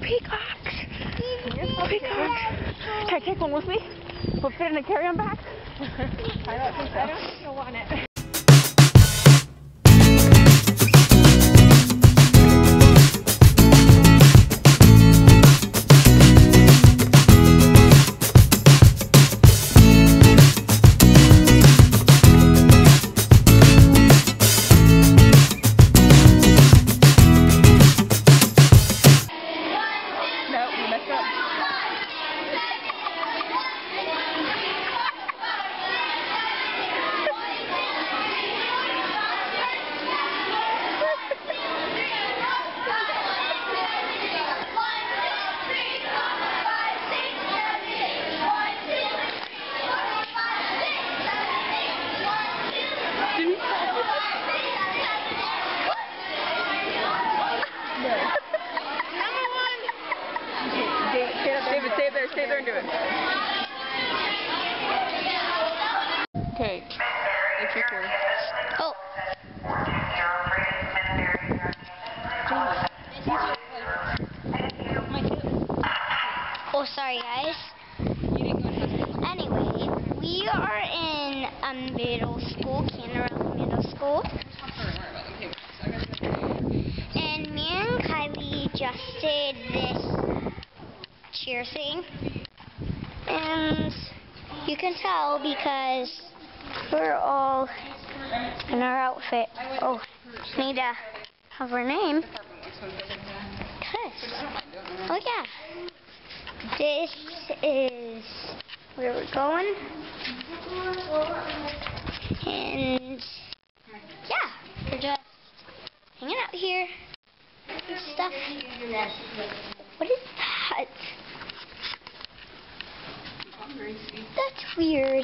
peacocks. Peacocks. Can I take one with me? Will it fit in a carry-on bag? I don't want it. David, stay there and do it. Okay, it's recording. Oh. Oh, sorry guys. Anyway, we are in a middle school, Canarella Middle School. And me and Kylie just did this cheer thing. And you can tell because we're all in our outfit. Oh, need to have our name. Oh yeah. This is where we're going. And yeah, we're just hanging out here and stuff. What is that? That's weird.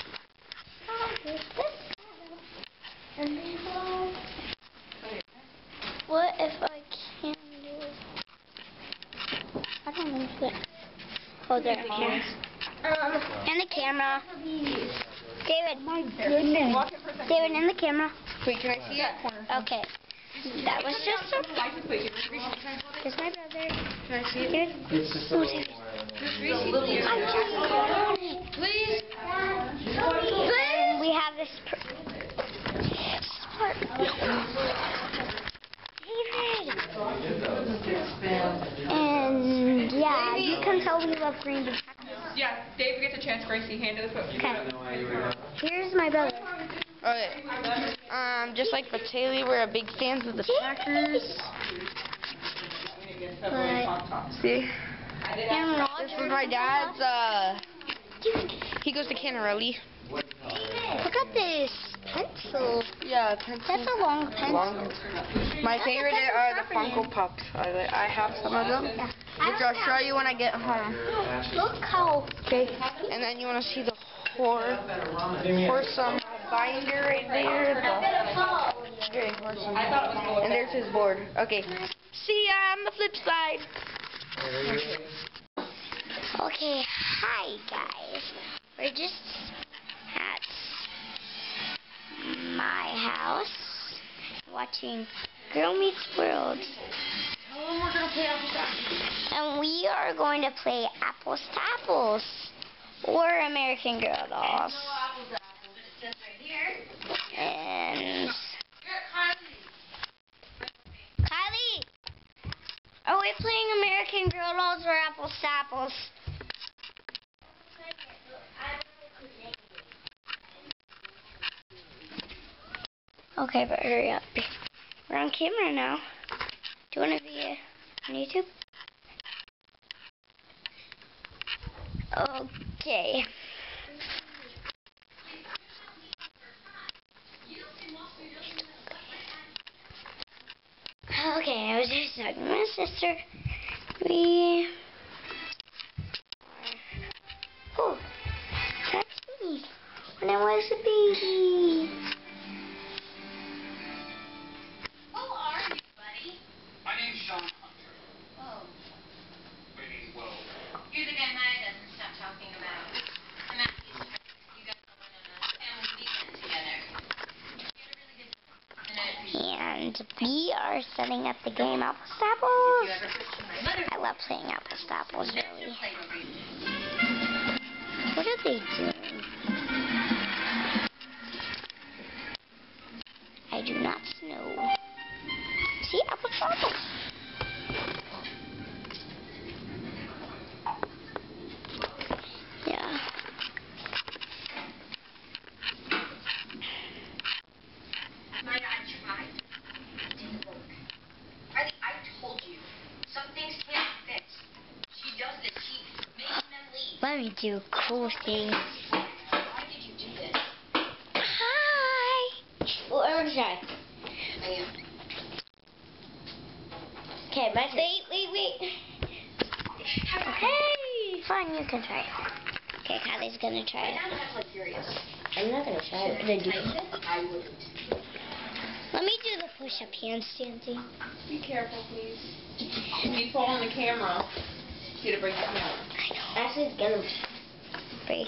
What if I can do it? I don't know if it. Oh, there. Here. And the camera. David. My goodness. David, in the camera. Wait, can I see it? Okay. That was just a... Here's my brother. Can I see it? Here. It's just a little more. Please. And we have this... And yeah, you can tell we love green. Yeah, Dave gets a chance. Gracie, hand it the foot. Okay. Here's my brother. Okay. Just like Bailey, we're a big fans of the Packers. See? This is my dad's, he goes to Canarelli. Look at this pencil. Yeah, pencil. That's a long pencil. My favorite are the Funko Pops. I have some of them, which I'll show you when I get home. Look how... Okay. And then you want to see the Horsum binder right there. Okay, Horsum. And there's his board. Okay. See ya on the flip side. Okay, hi guys. We're just at my house watching Girl Meets World. And we are going to play Apples to Apples or American Girl Dolls. And Kylie, are we playing American Girl Dolls or Apples to Apples? Okay, but hurry up. We're on camera now. Do you want to be on YouTube? Okay. Okay, I was just talking to my sister. Oh, that's me. When I was a baby. You're the guy Maya doesn't stop talking about. The Matthews, you guys all went on a family weekend together. You had a really good time. And I appreciate it. And we are are setting up the game Apples to Apples. I love playing Apples to Apples, really. What are they doing? I do not know. See, Apples to Apples. Yeah. I tried. It didn't work. I told you. Some things can't fit. She does this. She makes them leave. Let me do cool things. Why did you do this? Hi. Well, everyone try. I am. Okay, my turn. Wait. Okay. Fine, you can try. Okay, Kylie's gonna try it. I'm like curious. I'm not gonna try it. Gonna do I wouldn't. Let me do the push-up handstand thing. Be careful, please. If you fall on the camera, you're gonna break the camera. I know. Actually, it's gonna break.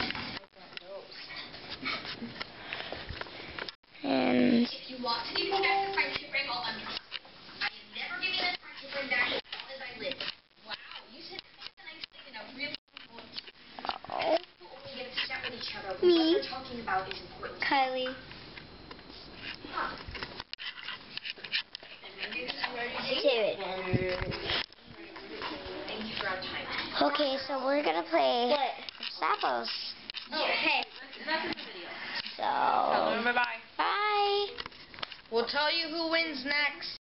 And If you want to be protected the friendship ring, I'll untrust it. I am never giving this friendship ring back as long as I live. Wow, you said the nice thing in a really voice. oh, You only get upset with each other. Me? What they're talking about is important. Kylie. Huh. David. Thank you for our time. Okay, so we're gonna play Apples. Oh, hey. So Bye-bye. bye. We'll tell you who wins next.